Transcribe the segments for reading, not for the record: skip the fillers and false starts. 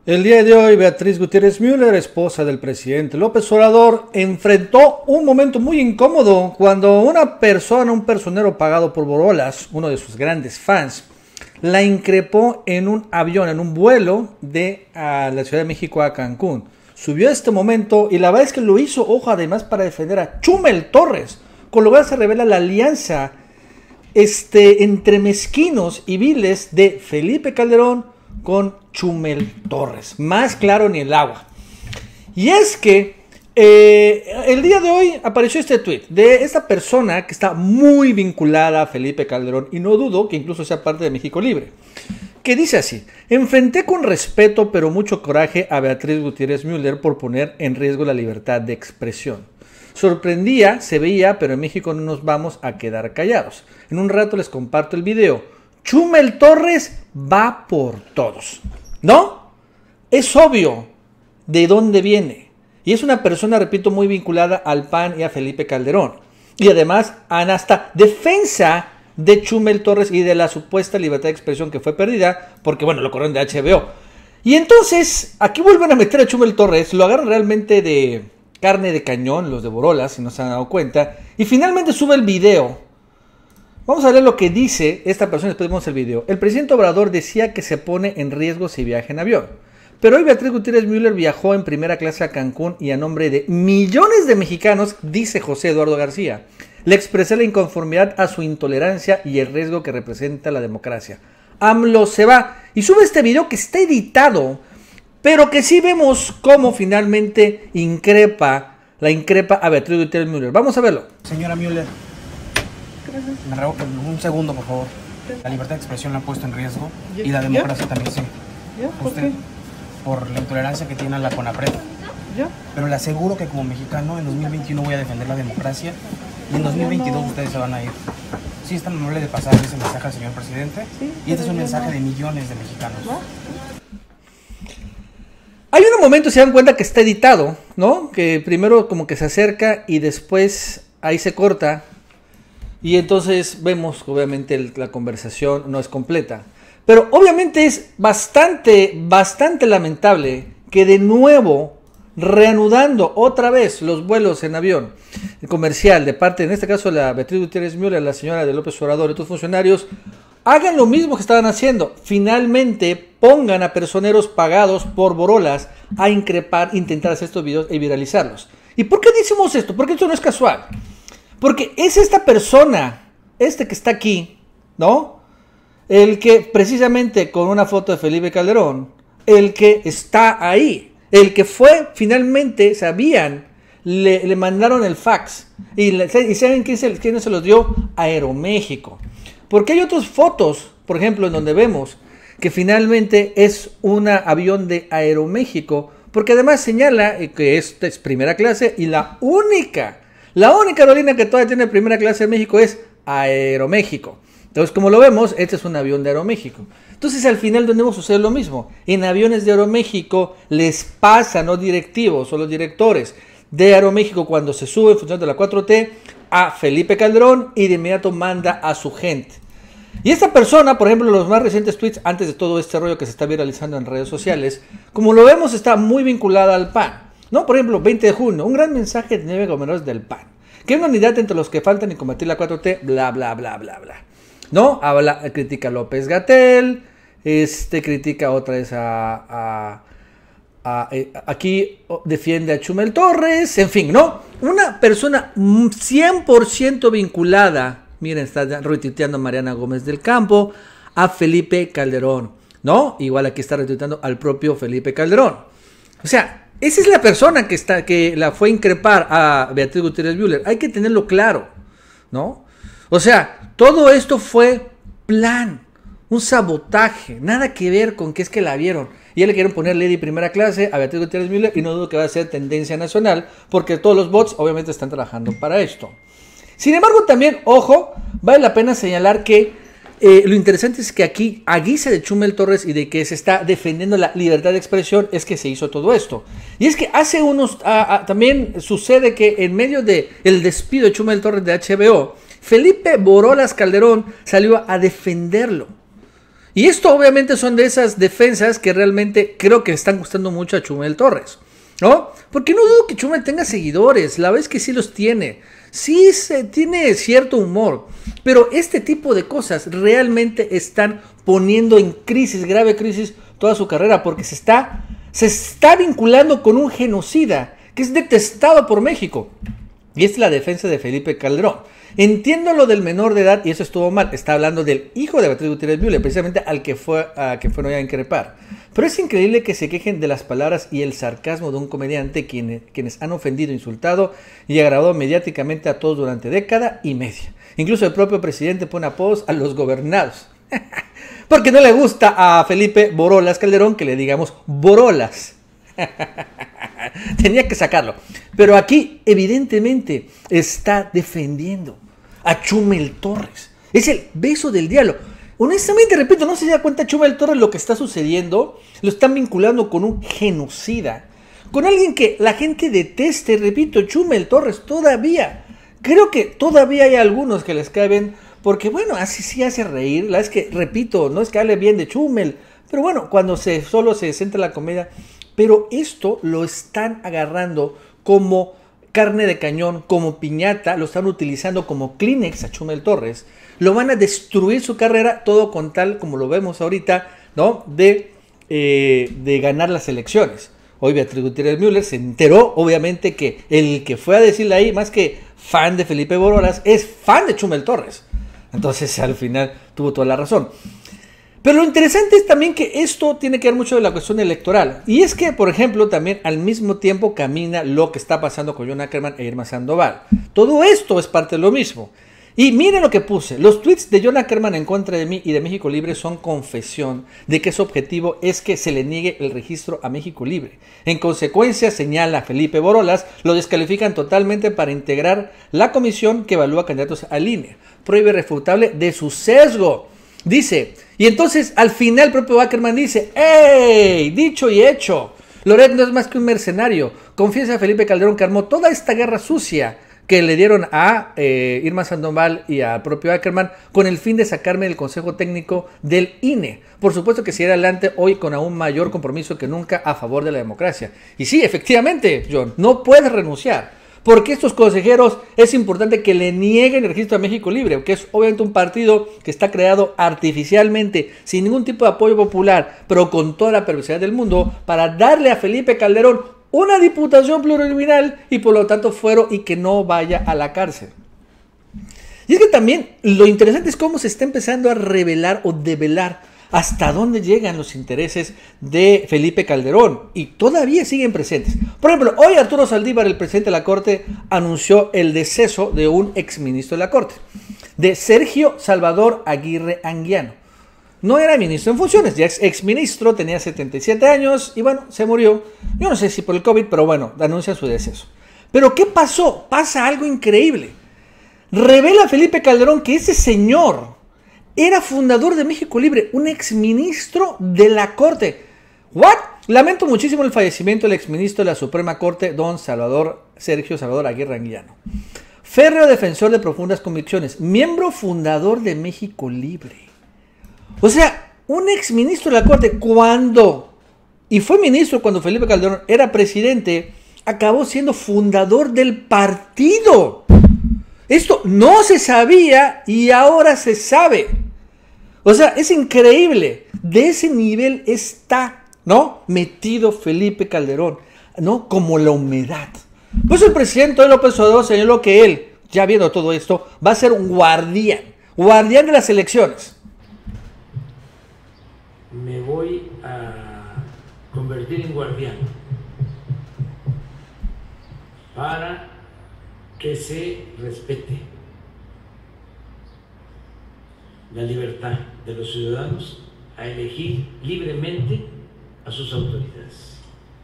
El día de hoy, Beatriz Gutiérrez Müller, esposa del presidente López Obrador, enfrentó un momento muy incómodo cuando una persona, un personero pagado por Borolas, uno de sus grandes fans, la increpó en un avión, en un vuelo de la Ciudad de México a Cancún. Subió a este momento y la verdad es que lo hizo, ojo, además para defender a Chumel Torres, con lo cual se revela la alianza entre mezquinos y viles de Felipe Calderón con Chumel Torres, más claro ni el agua. Y es que el día de hoy apareció este tweet de esta persona que está muy vinculada a Felipe Calderón, y no dudo que incluso sea parte de México Libre, que dice así: enfrenté con respeto pero mucho coraje a Beatriz Gutiérrez Müller por poner en riesgo la libertad de expresión. Sorprendía, se veía, pero en México no nos vamos a quedar callados. En un rato les comparto el video. Chumel Torres va por todos, ¿no? Es obvio de dónde viene. Y es una persona, repito, muy vinculada al PAN y a Felipe Calderón. Y además, hasta defensa de Chumel Torres y de la supuesta libertad de expresión que fue perdida, porque, bueno, lo corrieron de HBO. Y entonces, aquí vuelven a meter a Chumel Torres, lo agarran realmente de carne de cañón, los de Borolas, si no se han dado cuenta, y finalmente sube el video. Vamos a ver lo que dice esta persona, después vemos el video. El presidente Obrador decía que se pone en riesgo si viaja en avión. Pero hoy Beatriz Gutiérrez Müller viajó en primera clase a Cancún y a nombre de millones de mexicanos, dice José Eduardo García, le expresé la inconformidad a su intolerancia y el riesgo que representa la democracia. AMLO se va y sube este video que está editado, pero que sí vemos cómo finalmente la increpa a Beatriz Gutiérrez Müller. Vamos a verlo. Señora Müller, me ruego que un segundo, por favor. La libertad de expresión la ha puesto en riesgo y la democracia también, sí. Usted, por la intolerancia que tiene a la CONAPRED. Pero le aseguro que como mexicano en 2021 voy a defender la democracia y en 2022 ustedes se van a ir. Sí, es tan amable de pasar ese mensaje al señor presidente, y este es un mensaje de millones de mexicanos. Hay un momento, se dan cuenta que está editado, ¿no? Que primero como que se acerca y después ahí se corta. Y entonces vemos, obviamente, la conversación no es completa. Pero obviamente es bastante lamentable que de nuevo, reanudando otra vez los vuelos en avión comercial de parte, en este caso, de la Beatriz Gutiérrez Müller, la señora de López Obrador y otros funcionarios, hagan lo mismo que estaban haciendo. Finalmente pongan a personeros pagados por Borolas a increpar, intentar hacer estos videos y viralizarlos. ¿Y por qué decimos esto? Porque esto no es casual. Porque es esta persona, que está aquí, ¿no? El que precisamente con una foto de Felipe Calderón, el que está ahí, el que fue finalmente, sabían, le mandaron el fax. Y ¿saben quién se los dio? Aeroméxico. Porque hay otras fotos, por ejemplo, en donde vemos que finalmente es un avión de Aeroméxico, porque además señala que esta es primera clase y la única aerolínea que todavía tiene primera clase en México es Aeroméxico. Entonces, como lo vemos, este es un avión de Aeroméxico. Entonces, al final donde sucede lo mismo. En aviones de Aeroméxico les pasan los directivos o los directores de Aeroméxico cuando se sube en función de la 4T a Felipe Calderón y de inmediato manda a su gente. Y esta persona, por ejemplo, los más recientes tweets, antes de todo este rollo que se está viralizando en redes sociales, como lo vemos, está muy vinculada al PAN. ¿No? Por ejemplo, 20 de junio, un gran mensaje de 9 gobernadores del PAN. Que hay una unidad entre los que faltan y combatir la 4T, bla, bla, bla, bla, bla. ¿No? Critica a López-Gatell, critica otra vez aquí defiende a Chumel Torres, en fin, ¿no? Una persona 100% vinculada, miren, está retuiteando a Mariana Gómez del Campo, a Felipe Calderón, ¿no? Igual aquí está retuiteando al propio Felipe Calderón. O sea, esa es la persona que la fue a increpar a Beatriz Gutiérrez Müller. Hay que tenerlo claro, ¿no? O sea, todo esto fue plan, un sabotaje, nada que ver con que es que la vieron. Y ya le quieren poner Lady Primera Clase a Beatriz Gutiérrez Müller y no dudo que va a ser tendencia nacional porque todos los bots obviamente están trabajando para esto. Sin embargo, también, ojo, vale la pena señalar que lo interesante es que aquí, a guisa de Chumel Torres y de que se está defendiendo la libertad de expresión, es que se hizo todo esto. Y es que hace unos, también sucede que en medio del despido de Chumel Torres de HBO, Felipe Borolas Calderón salió a defenderlo. Y esto obviamente son de esas defensas que realmente creo que están gustando mucho a Chumel Torres, ¿no? Porque no dudo que Chumel tenga seguidores, la verdad es que sí los tiene. Sí tiene cierto humor, pero este tipo de cosas realmente están poniendo en crisis, grave crisis, toda su carrera, porque se está vinculando con un genocida que es detestado por México. Y es la defensa de Felipe Calderón. Entiendo lo del menor de edad y eso estuvo mal. Está hablando del hijo de Beatriz Gutiérrez Müller, precisamente al que fue a increpar. Pero es increíble que se quejen de las palabras y el sarcasmo de un comediante quienes han ofendido, insultado y agravado mediáticamente a todos durante década y media. Incluso el propio presidente pone apodos a los gobernados. Porque no le gusta a Felipe Borolas Calderón que le digamos Borolas. Tenía que sacarlo. Pero aquí evidentemente está defendiendo a Chumel Torres. Es el beso del diablo. Honestamente, repito, no se da cuenta Chumel Torres lo que está sucediendo. Lo están vinculando con un genocida, con alguien que la gente deteste. Repito, Chumel Torres todavía. Creo que todavía hay algunos que les cae bien, porque bueno, así sí hace reír. La es que, repito, no es que hable bien de Chumel, pero bueno, cuando solo se centra en la comedia. Pero esto lo están agarrando como carne de cañón, como piñata, lo están utilizando como Kleenex a Chumel Torres. Lo van a destruir su carrera, todo con tal, como lo vemos ahorita, ¿no? De ganar las elecciones. Hoy Beatriz Gutiérrez Müller se enteró, obviamente, que el que fue a decirle ahí, más que fan de Felipe Borolas, es fan de Chumel Torres. Entonces, al final, tuvo toda la razón. Pero lo interesante es también que esto tiene que ver mucho de la cuestión electoral. Y es que, por ejemplo, también al mismo tiempo camina lo que está pasando con John Ackerman e Irma Sandoval. Todo esto es parte de lo mismo. Y miren lo que puse. Los tweets de John Ackerman en contra de mí y de México Libre son confesión de que su objetivo es que se le niegue el registro a México Libre. En consecuencia, señala Felipe Borolas, lo descalifican totalmente para integrar la comisión que evalúa candidatos al INE. Prueba irrefutable de su sesgo. Dice, y entonces al final el propio Ackerman dice, ¡ey! Dicho y hecho. Loret no es más que un mercenario. Confiesa a Felipe Calderón que armó toda esta guerra sucia que le dieron a Irma Sandoval y al propio Ackerman con el fin de sacarme del Consejo Técnico del INE. Por supuesto que seguirá adelante hoy con aún mayor compromiso que nunca a favor de la democracia. Y sí, efectivamente, John, no puedes renunciar. Porque estos consejeros es importante que le nieguen el registro a México Libre, que es obviamente un partido que está creado artificialmente, sin ningún tipo de apoyo popular, pero con toda la perversidad del mundo, para darle a Felipe Calderón una diputación plurinominal y por lo tanto fuero y que no vaya a la cárcel. Y es que también lo interesante es cómo se está empezando a revelar o develar hasta dónde llegan los intereses de Felipe Calderón y todavía siguen presentes. Por ejemplo, hoy Arturo Saldívar, el presidente de la Corte, anunció el deceso de un exministro de la Corte, de Sergio Salvador Aguirre Anguiano. No era ministro en funciones, ya es exministro, tenía 77 años y bueno, se murió. Yo no sé si por el COVID, pero bueno, anuncia su deceso. Pero ¿qué pasó? Pasa algo increíble. Revela Felipe Calderón que ese señor era fundador de México Libre, un exministro de la Corte. ¿What? Lamento muchísimo el fallecimiento del exministro de la Suprema Corte, don Sergio Salvador Aguirre Anguiano. Férreo defensor de profundas convicciones, miembro fundador de México Libre. O sea, un exministro de la Corte y fue ministro cuando Felipe Calderón era presidente, acabó siendo fundador del partido. Esto no se sabía y ahora se sabe. O sea, es increíble. De ese nivel está, ¿no? Metido Felipe Calderón, ¿no? Como la humedad. Pues el presidente López Obrador señaló que él, ya viendo todo esto, va a ser un guardián de las elecciones. Me voy a convertir en guardián para que se respete la libertad de los ciudadanos a elegir libremente a sus autoridades.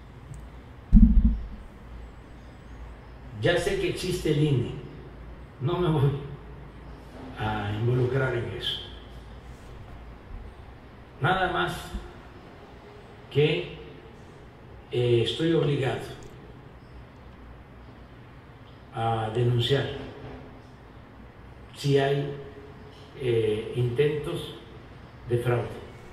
Ya sé que existe el INE, no me voy a involucrar en eso. Nada más que estoy obligado a denunciar si hay intentos de fraude.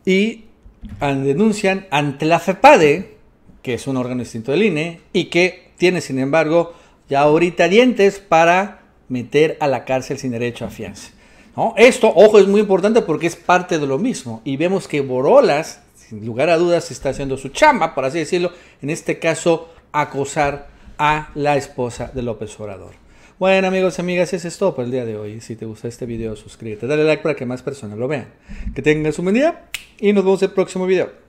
y denuncian ante la FEPADE, que es un órgano distinto del INE, y que tiene, sin embargo, ya ahorita dientes para meter a la cárcel sin derecho a fianza, ¿no? Esto, ojo, es muy importante porque es parte de lo mismo. Y vemos que Borolas, sin lugar a dudas, está haciendo su chamba, por así decirlo, en este caso, acosar a la esposa de López Obrador. Bueno, amigos y amigas, eso es todo por el día de hoy. Si te gustó este video, suscríbete, dale like para que más personas lo vean. Que tengas un buen día y nos vemos en el próximo video.